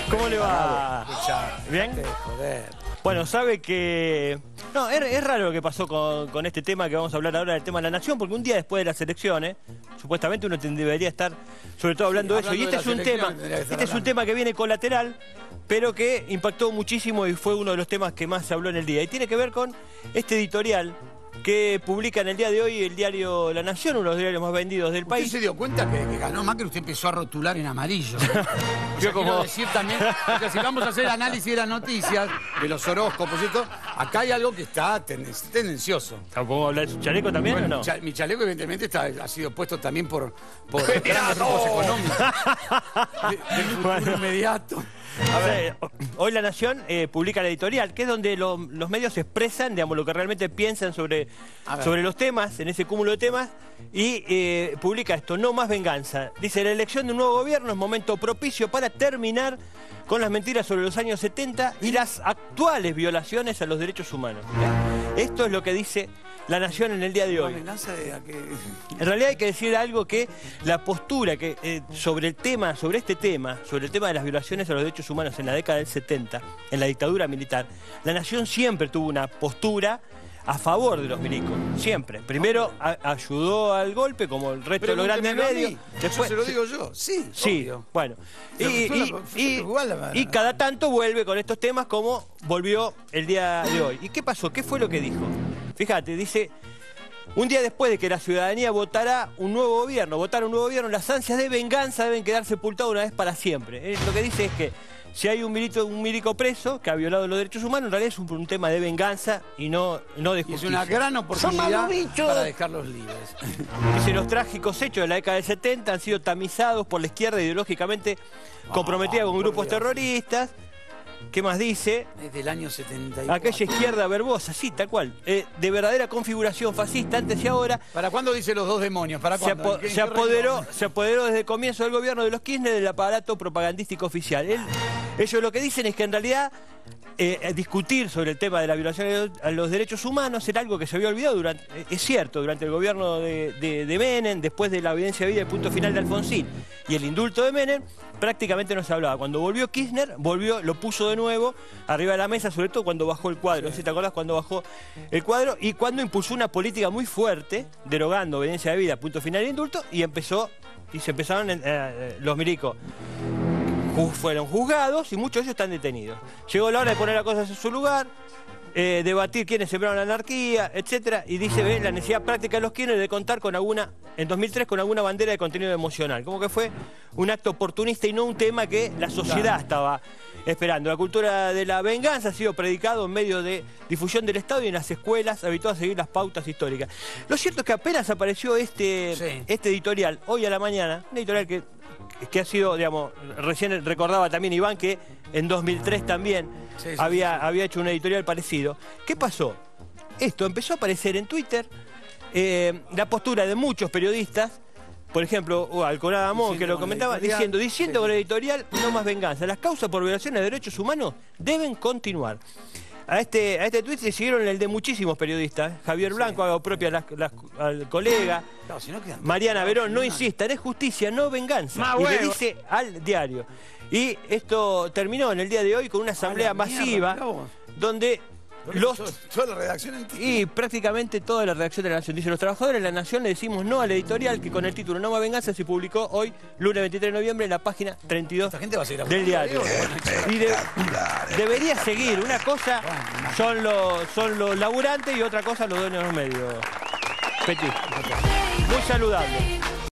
¿Cómo le va? ¿Bien? Bueno, sabe que... No, es raro lo que pasó con este tema que vamos a hablar ahora, del tema de la nación, porque un día después de las elecciones, supuestamente uno debería estar, sobre todo hablando de eso. Y este es un tema que viene colateral, pero que impactó muchísimo y fue uno de los temas que más se habló en el día. Y tiene que ver con este editorial que publica en el día de hoy el diario La Nación, uno de los diarios más vendidos del país. ¿Usted se dio cuenta que ganó Macri? Usted empezó a rotular en amarillo. Yo como... Quiero decir también, o sea, si vamos a hacer análisis de las noticias, de los horóscopos y esto, acá hay algo que está tendencioso. ¿Podemos hablar de su chaleco también o no? Mi chaleco evidentemente ha sido puesto también por grandes grupos económicos del futuro inmediato. A ver, hoy La Nación publica la editorial, que es donde los medios expresan, digamos, lo que realmente piensan sobre los temas, en ese cúmulo de temas, y publica esto: no más venganza. Dice: la elección de un nuevo gobierno es momento propicio para terminar con las mentiras sobre los años 70 y las actuales violaciones a los derechos humanos. Esto es lo que dice La Nación en el día de hoy. En realidad hay que decir algo, que la postura que sobre este tema de las violaciones a los derechos humanos en la década del 70, en la dictadura militar, La Nación siempre tuvo una postura a favor de los milicos, siempre. Primero ayudó al golpe, como el resto de los grandes medios. Después se lo digo yo, sí, obvio. Bueno. Y cada tanto vuelve con estos temas, como volvió el día de hoy. ¿Y qué pasó? ¿Qué fue lo que dijo? Fíjate, dice: un día después de que la ciudadanía votara un nuevo gobierno, las ansias de venganza deben quedar sepultadas una vez para siempre. Lo que dice es que si hay un milico preso que ha violado los derechos humanos, en realidad es un tema de venganza y no de justicia. Es una gran oportunidad para dejarlos libres. Dice: los trágicos hechos de la década del 70 han sido tamizados por la izquierda ideológicamente comprometida con grupos terroristas. ¿Qué más dice? Es del año 74. Aquella izquierda verbosa, sí, tal cual. De verdadera configuración fascista antes y ahora. ¿Para cuándo dice los dos demonios? ¿Para cuándo? Se apoderó desde el comienzo del gobierno de los Kirchner del aparato propagandístico oficial. Ellos lo que dicen es que en realidad discutir sobre el tema de la violación a los derechos humanos era algo que se había olvidado es cierto, durante el gobierno de Menem, después de la evidencia de vida y el punto final de Alfonsín y el indulto de Menem, prácticamente no se hablaba. Cuando volvió Kirchner, lo puso de nuevo arriba de la mesa, sobre todo cuando bajó el cuadro. No sé si te acordás, cuando bajó el cuadro y cuando impulsó una política muy fuerte, derogando obediencia de vida, punto final y indulto, y se empezaron los milicos. Fueron juzgados y muchos de ellos están detenidos. Llegó la hora de poner las cosas en su lugar, debatir quiénes sembraron la anarquía, etcétera, y dice: la necesidad práctica de los Kirchner de contar en 2003 con alguna bandera de contenido emocional. Como que fue un acto oportunista y no un tema que la sociedad estaba esperando. La cultura de la venganza ha sido predicado en medio de difusión del Estado y en las escuelas, habituadas a seguir las pautas históricas. Lo cierto es que apenas apareció este editorial, hoy a la mañana, un editorial que ha sido, digamos, recién recordaba también Iván que en 2003 también había hecho un editorial parecido. ¿Qué pasó? Esto empezó a aparecer en Twitter, la postura de muchos periodistas, por ejemplo, Alcorada Amón, que lo comentaba, diciendo con el editorial: no más venganza, las causas por violaciones de derechos humanos deben continuar. A este tuit le siguieron el de muchísimos periodistas. Javier Blanco, haga propia al colega. Mariana Verón: no insistan, es justicia, no venganza. Y le dice al diario. Y esto terminó en el día de hoy con una asamblea masiva donde toda la redacción y prácticamente toda la redacción de La Nación. Dice: los trabajadores de La Nación le decimos no al editorial que con el título No más venganza se publicó hoy, lunes 23 de noviembre, en la página 32 del diario. Y debería seguir. Una cosa son los laburantes y otra cosa los dueños de los medios. Petit. Muy saludable.